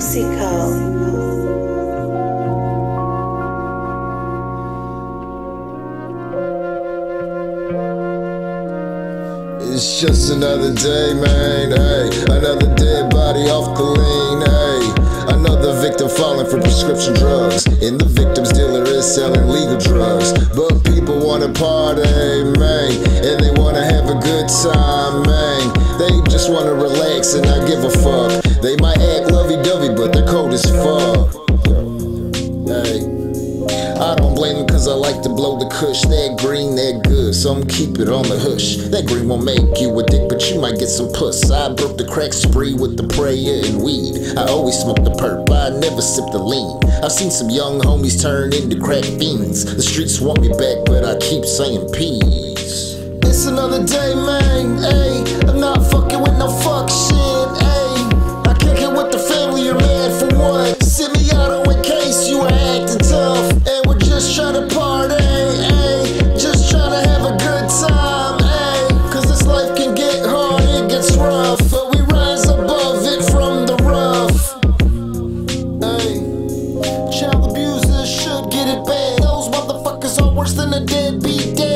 musical. It's just another day, man, hey. Another dead body off the lean, hey. Another victim falling for prescription drugs, and the victim's dealer is selling legal drugs. But people wanna party, man, and they wanna have a good time, man. They just wanna relax and not give a fuck. They might act lovey-dovey, but they're cold as fuck. Hey, I don't blame them, cause I like to blow the kush. That green, that good, so I'ma keep it on the hush. That green won't make you a dick, but you might get some puss. I broke the crack spree with the prayer and weed. I always smoke the perp, I never sip the lean. I've seen some young homies turn into crack fiends. The streets want me back, but I keep saying peace. It's another day, man, ayy. I'm not fucking with no fuck shit, ayy. I can't get with the family, you're mad for what? Send me out in case you were acting tough. And we're just trying to party, ayy. Just trying to have a good time, ayy. Cause this life can get hard, it gets rough, but we rise above it from the rough, ayy. Child abusers should get it bad. Those motherfuckers are worse than a deadbeat dad.